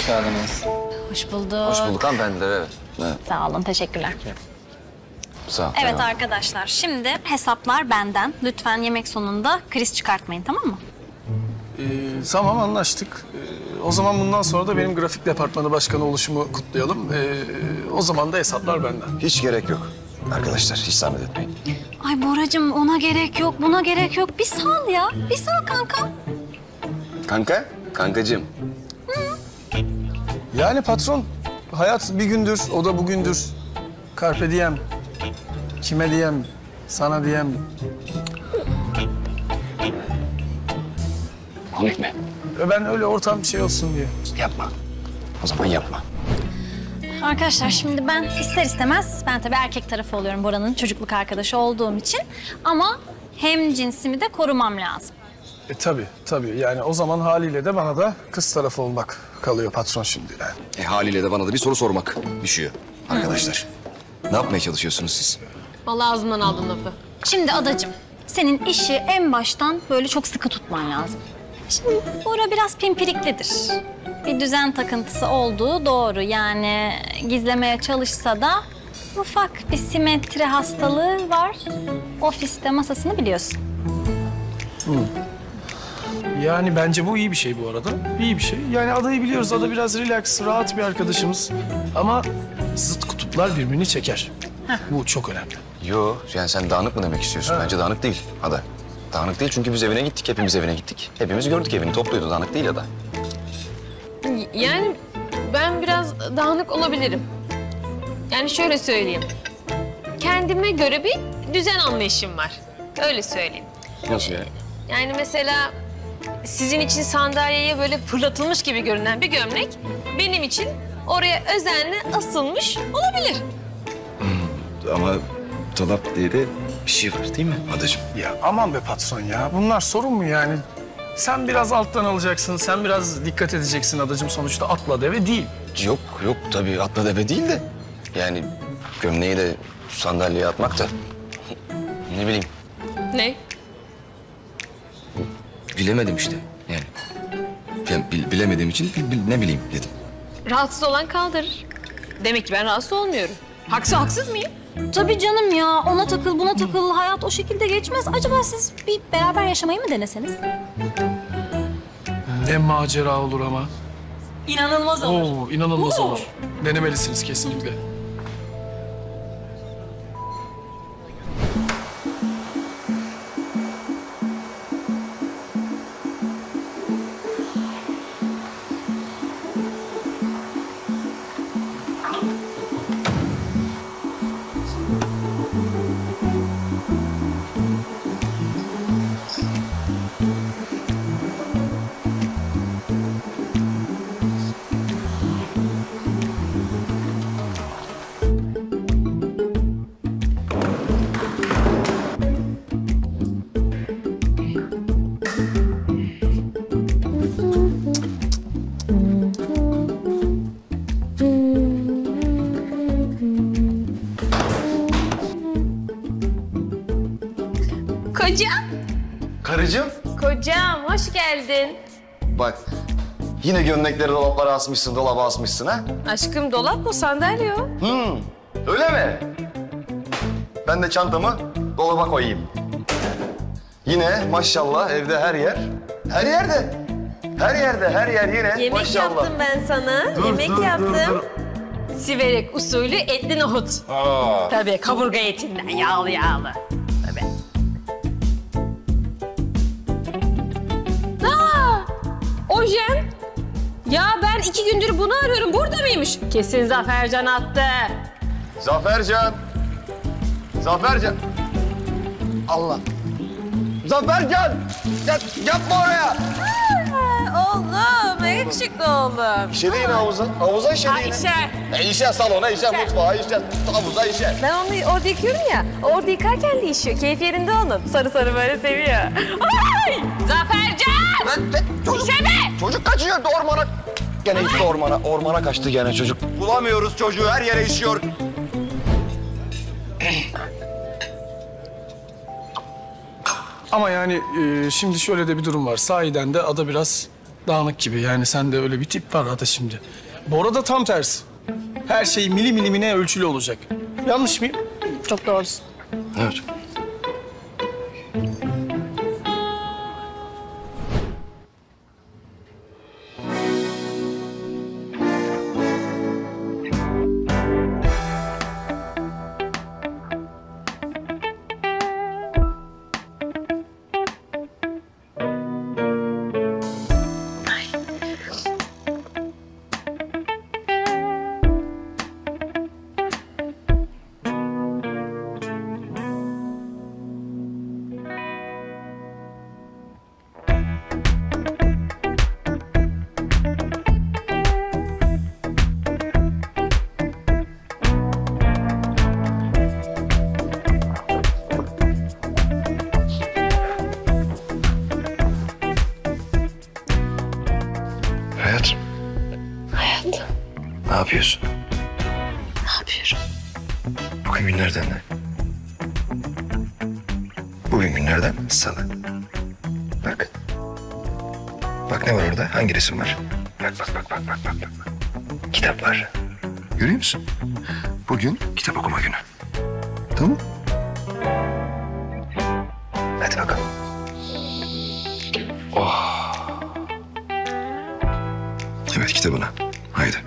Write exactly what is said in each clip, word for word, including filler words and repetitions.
hoş geldiniz. Hoş bulduk. Hoş bulduk hanımefendi, evet. evet. Sağ olun, teşekkürler. Sağ ol. Evet tamam. arkadaşlar, şimdi hesaplar benden. Lütfen yemek sonunda kriz çıkartmayın, tamam mı? Ee, tamam anlaştık. Ee, o zaman bundan sonra da benim grafik departmanı başkanı oluşumu kutlayalım. Ee, o zaman da hesaplar benden. Hiç gerek yok arkadaşlar, hiç zahmet etmeyin. Ay Boracığım, ona gerek yok, buna gerek yok. Bir sal ya, bir sal kankam. Kanka, kankacığım. Yani patron, hayat bir gündür, o da bugündür. Carpe diem. Kime diyem, sana diyem. Komik mi? Ben öyle ortam bir şey olsun diye. Yapma. O zaman yapma. Arkadaşlar şimdi ben ister istemez, ben tabii erkek tarafı oluyorum Bora'nın çocukluk arkadaşı olduğum için. Ama hem cinsimi de korumam lazım. E tabii, tabii. Yani o zaman haliyle de bana da kız tarafı olmak kalıyor patron şimdi yani. E haliyle de bana da bir soru sormak düşüyor arkadaşlar. Ne yapmaya çalışıyorsunuz siz? Vallahi ağzımdan aldın lafı. Şimdi adacığım, senin işi en baştan böyle çok sıkı tutman lazım. Şimdi Bora biraz pimpiriklidir. Bir düzen takıntısı olduğu doğru. Yani gizlemeye çalışsa da ufak bir simetri hastalığı var. Ofiste masasını biliyorsun. Yani bence bu iyi bir şey bu arada. İyi bir şey. Yani adayı biliyoruz. Ada biraz relax, rahat bir arkadaşımız. Ama zıt kutuplar birbirini çeker. Bu çok önemli. Yo, yani sen dağınık mı demek istiyorsun? Ha. Bence dağınık değil Ada. Dağınık değil çünkü biz evine gittik, hepimiz evine gittik. Hepimiz gördük evini, topluydu, dağınık değil Ada. Yani ben biraz dağınık olabilirim. Yani şöyle söyleyeyim. Kendime göre bir düzen anlayışım var. Öyle söyleyeyim. Nasıl yani? Yani mesela sizin için sandalyeye böyle fırlatılmış gibi görünen bir gömlek benim için oraya özenle asılmış olabilir. Ama dolap diye de bir şey var değil mi Adacığım? Ya aman be patron ya. Bunlar sorun mu yani? Sen biraz alttan alacaksın, sen biraz dikkat edeceksin adacığım. Sonuçta atla deve değil. Yok, yok tabii atla deve değil de. Yani gömleği de sandalyeye atmak da ne bileyim Ne? bilemedim işte yani. Ya, bil- bilemediğim için bil- bil- ne bileyim dedim. Rahatsız olan kaldırır. Demek ki ben rahatsız olmuyorum. Haksız haksız mıyım? Tabii canım ya, ona takıl buna takıl, hayat o şekilde geçmez. Acaba siz bir beraber yaşamayı mı deneseniz? Ne macera olur ama. İnanılmaz Oo, inanılmaz olur. Denemelisiniz kesinlikle. Kocam. Karıcığım. Kocam hoş geldin. Bak yine gömlekleri dolaplara asmışsın, dolaba asmışsın ha? Aşkım dolap mı sandalye o? Hmm, öyle mi? Ben de çantamı dolaba koyayım. Yine maşallah evde her yer, her yerde. Her yerde, her yer yine Yemek maşallah. yaptım ben sana. Dur, Yemek dur, yaptım. dur, dur. Siverek usulü etli nohut. Aa. Tabii kaburga etinden yağlı yağlı. Tabii. Aa! Ojen. Ya ben iki gündür bunu arıyorum. Burada mıymış? Kesin Zafercan attı. Zafercan. Zafercan. Allah. Zafercan. Ya, yapma oraya. Oğlum, ne yakışıklı oğlum. İşedi yine havuza. Havuza işedi Ha, yine. işe. E, işe salona, işe mutfağa, işe havuza, işe. Ben onu orada yıkıyorum ya. Orada yıkarken de işiyor. Keyif yerinde onun. Sarı sarı böyle seviyor. Ay! Zafercan! Ben, ben, çocuk, İşeme! çocuk kaçıyor ormana. Gene gitti ormana. Ormana kaçtı gene çocuk. Bulamıyoruz çocuğu. Her yere işiyor. Ama yani e, şimdi şöyle de bir durum var. Sahiden de ada biraz dağınık gibi. Yani sende öyle bir tip var Ada şimdi. Bora da tam tersi. Her şey mili milimine ölçülü olacak. Yanlış mıyım? Çok doğrusun. Evet. Hayat. Hayat. Ne yapıyorsun? Ne yapıyorum? Bugün günlerden ne? Bugün günlerden salı. Bak. Bak ne var orada? Hangi resim var? Bak bak bak bak bak bak. bak. Kitap var. Görüyor musun? Bugün kitap okuma günü. Tamam. Hadi bakalım. Oh. Evet kitabına. Haydi.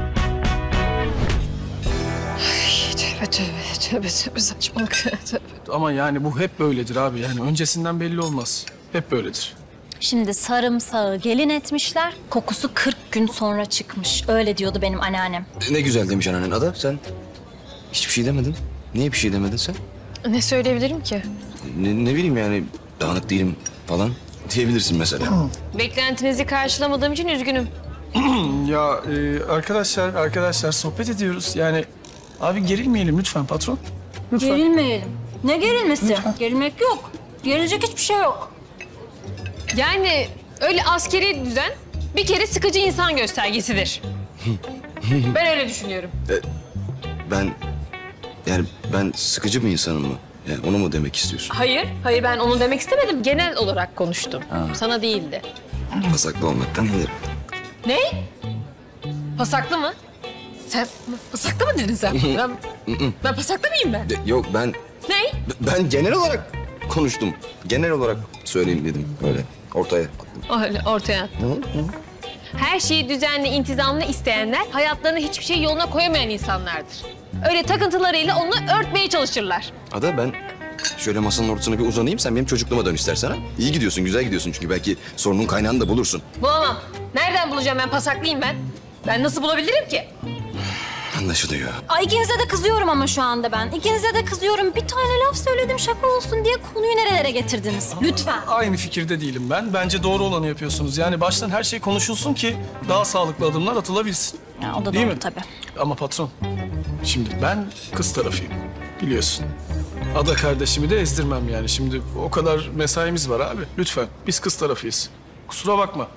Tövbe tövbe tövbe tövbe saçmalık. Tövbe. Ama yani bu hep böyledir abi. Yani öncesinden belli olmaz. Hep böyledir. Şimdi sarımsağı gelin etmişler, kokusu kırk gün sonra çıkmış. Öyle diyordu benim anneannem. Ne güzel demiş anneannen Ada. Sen hiçbir şey demedin. Niye bir şey demedin sen? Ne söyleyebilirim ki? Ne, ne bileyim yani dağınık değilim falan diyebilirsin mesela. Beklentinizi karşılamadığım için üzgünüm. Ya e, arkadaşlar, arkadaşlar sohbet ediyoruz. Yani abi gerilmeyelim lütfen patron. Gerilmeyelim. Ne gerilmesi? Gerilmek yok. Gerilecek hiçbir şey yok. Yani öyle askeri düzen bir kere sıkıcı insan göstergesidir. Ben öyle düşünüyorum. Ben yani ben sıkıcı bir insanım mı? Yani onu mu demek istiyorsun? Hayır, hayır ben onu demek istemedim. Genel olarak konuştum. Sana değildi. Pasaklı olmaktan iyidir. Ne? Pasaklı mı? Sen pasaklı mı dedin sen? ben, ben pasaklı mıyım ben? De- Yok ben Ne? ben genel olarak konuştum. Genel olarak söyleyeyim dedim öyle ortaya attım. Öyle ortaya. Her şeyi düzenli, intizamlı isteyenler hayatlarını hiçbir şey yoluna koyamayan insanlardır. Öyle takıntılarıyla onu örtmeye çalışırlar. Ada ben şöyle masanın ortasına bir uzanayım sen benim çocukluğuma dön istersen ha. İyi gidiyorsun güzel gidiyorsun çünkü belki sorunun kaynağını da bulursun. Bulamam. Nereden bulacağım ben? Pasaklıyım ben. Ben nasıl bulabilirim ki? Anlaşılıyor. Ay ikinize de kızıyorum ama şu anda ben. İkinize de kızıyorum. Bir tane laf söyledim şaka olsun diye konuyu nerelere getirdiniz? Lütfen. Aynı fikirde değilim ben. Bence doğru olanı yapıyorsunuz. Yani baştan her şey konuşulsun ki daha sağlıklı adımlar atılabilsin. Ya, o da Değil doğru mi? tabii. Ama patron, şimdi ben kız tarafıyım. Biliyorsun. Ada kardeşimi de ezdirmem yani. Şimdi o kadar mesaimiz var abi. Lütfen, biz kız tarafıyız. Kusura bakma.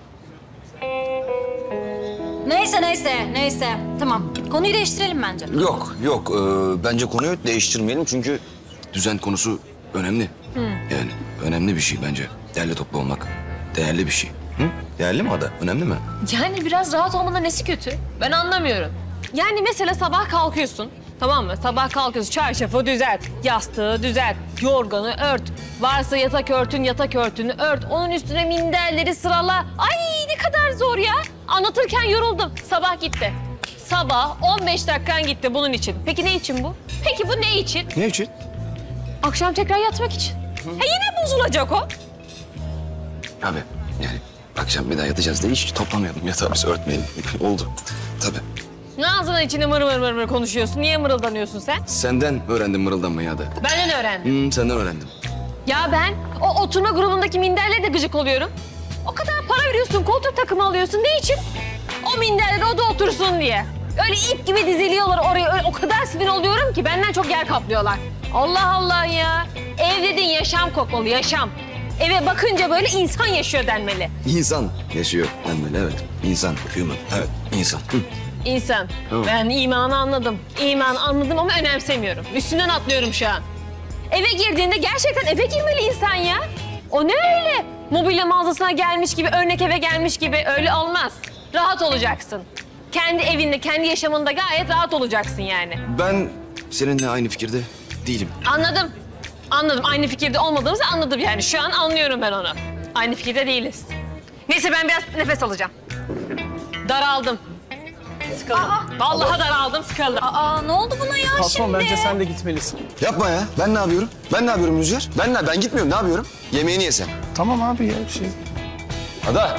Neyse neyse neyse. Tamam. Konuyu değiştirelim bence. Yok yok ee, bence konuyu değiştirmeyelim çünkü düzen konusu önemli. Yani önemli bir şey bence. Değerli toplu olmak değerli bir şey. Hı? Değerli mi Ada? Önemli mi? Yani biraz rahat olmanın nesi kötü? Ben anlamıyorum. Yani mesela sabah kalkıyorsun, tamam mı? Sabah kalkıyorsun, çarşafı düzelt, yastığı düzelt, yorganı ört. Varsa yatak örtün, yatak örtünü ört. Onun üstüne minderleri sırala. Ay ne kadar zor ya. Anlatırken yoruldum. Sabah gitti. Sabah on beş dakikan gitti bunun için. Peki ne için bu? Peki bu ne için? Ne için? Akşam tekrar yatmak için. Ha yine bozulacak o. Abi yani akşam bir daha yatacağız diye hiç toplamayalım yatağı biz örtmeyelim. Oldu. Tabii. Ne ağzının içine mır mır mır mır konuşuyorsun? Niye mırıldanıyorsun sen? Senden öğrendim mırıldanmayı Ada. Benden öğrendim. Hmm, senden öğrendim. Ya ben o oturma grubundaki minderle de gıcık oluyorum. O kadar para veriyorsun, koltuk takımı alıyorsun. Ne için? O minderlere o da otursun diye. Öyle ip gibi diziliyorlar oraya. Öyle, o kadar sinir oluyorum ki benden çok yer kaplıyorlar. Allah Allah ya. Ev dediğin yaşam kokmalı, yaşam. Eve bakınca böyle insan yaşıyor denmeli. İnsan yaşıyor denmeli evet. İnsan, human. Evet, insan. Hı. İnsan. Tamam. Ben imanı anladım. İmanı anladım ama önemsemiyorum. Üstünden atlıyorum şu an. Eve girdiğinde gerçekten eve girmeli insan ya. O ne öyle? mobilya mağazasına gelmiş gibi, örnek eve gelmiş gibi öyle olmaz. Rahat olacaksın. Kendi evinde, kendi yaşamında gayet rahat olacaksın yani. Ben seninle aynı fikirde değilim. Anladım. Anladım. Aynı fikirde olmadığımızı anladım yani. Şu an anlıyorum ben onu. Aynı fikirde değiliz. Neyse ben biraz nefes alacağım. Daraldım. Sıkıldım. Vallahi daraldım, sıkıldım. Aa ne oldu buna ya Patron şimdi? bence sen de gitmelisin. Yapma ya. Ben ne yapıyorum? Ben ne yapıyorum Rüzgar? Ben ne? Ben gitmiyorum. Ne yapıyorum? Yemeğini yesen. Tamam abi ya bir şey. Ada.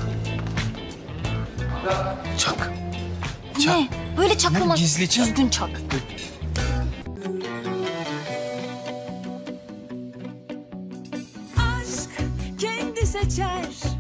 Çak. Bu ne? Böyle çaklama. Gizli çak. Düzgün çak. aşk kendi seçer